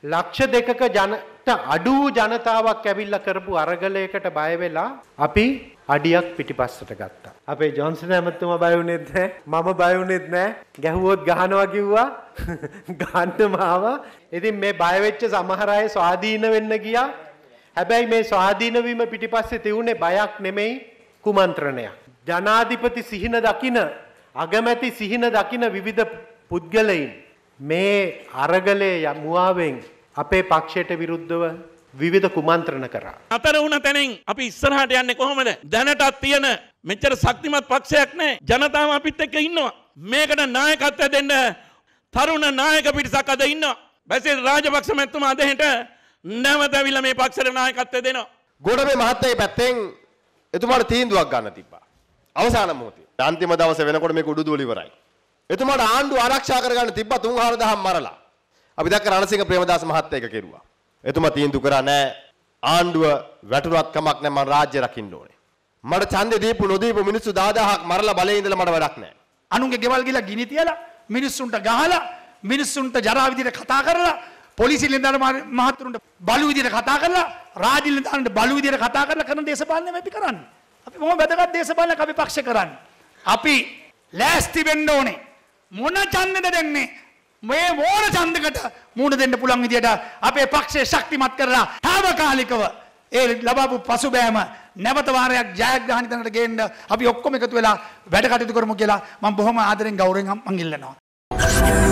ලක්ෂ දෙකක ජනට අඩු ජනතාවක් ඇවිල්ලා කරපු අරගලයකට බය වෙලා අපි අඩියක් පිටිපස්සට ගත්තා. අපේ ජොන්සන් ඇමතුමා බය වුණෙත් නැහැ. මම බය වුණෙත් නැහැ. ගැහුවොත් ගහනවා කිව්වා. ගන්න මාව. ඉතින් මේ බය වෙච්ච සමහර අය ස්වාධීන වෙන්න ගියා. හැබැයි මේ ස්වාධීන වීම පිටිපස්සේ තියුනේ බයක් නෙමෙයි කුමන්ත්‍රණයක්. ජනාධිපති සිහින දකින අගමැති සිහින දකින විවිධ පුද්ගලයින් මේ අරගලයේ මුවාවෙන් අපේ පක්ෂයට විරුද්ධව විවිධ කුමන්ත්‍රණ කරා. අතර වුණ තැනින් අපි ඉස්සරහට යන්නේ කොහොමද? දැනටත් තියෙන මෙච්චර ශක්තිමත් පක්ෂයක් නැහැ. ජනතාව අපිත් එක්ක ඉන්නවා. මේකට නායකත්වය දෙන්න තරුණ නායක පිරිසක් අද ඉන්නවා. බැසිල් රාජපක්ෂ මැතිතුමා අද හෙට නැවත ඇවිල්ලා මේ පක්ෂයට නායකත්වය දෙනවා. ගොඩබේ මහත්තයාගේ පැත්තෙන් එතුමාට තීන්දුවක් ගන්න තිබ්බා. අවසාන මොහොතේ. අන්තිම දවසේ වෙනකොට මේක උඩුදුවල ඉවරයි. එතුමාට ආණ්ඩුව ආරක්ෂා කරගන්න තිබ්බා 3-4000 මරලා. අපි දැක්ක රණසිංහ ප්‍රේමදාස මහත්තයා එක කෙරුවා. එතුමා තීන්දුව කරා නෑ ආණ්ඩුව වැටුණත් කමක් නෑ මම රාජ්‍ය රකින්න ඕනේ. මට ඡන්දේ දීපු නොදීපු මිනිස්සු 10000ක් මරලා බලේ ඉඳලා මට වැඩක් නෑ. අනුන්ගේ ගෙවල් ගිහලා ගිනි තියලා මිනිස්සුන්ට ගහලා මිනිස්සුන්ට ජරා විදියට කතා කරලා පොලිසිය නිලධාරි මහතුරුන්ට බලු විදියට කතා කරලා රාජ්‍ය නිලධාරීන්ට බලු විදියට කතා කරලා කරන දේශපාලනය අපි කරන්නේ. අපි මොන වැදගත් දේශපාලනයක් අපි පක්ෂ කරන්නේ. අපි ලෑස්ති වෙන්න ඕනේ. මොන ඡන්දෙද දෙන්නේ? මේ මොන ඡන්දකට මුණ දෙන්න පුළුවන් විදියට අපේ පක්ෂය ශක්තිමත් කරලා తాවකාලිකව ඒ ලබපු පසුබෑම නැවත වාරයක් ජයග්‍රහණය කරන්නට ගේන්න අපි ඔක්කොම එකතු වෙලා වැඩ කටයුතු කරමු කියලා මම බොහොම ආදරෙන් ගෞරවයෙන් මං ඉල්ලනවා.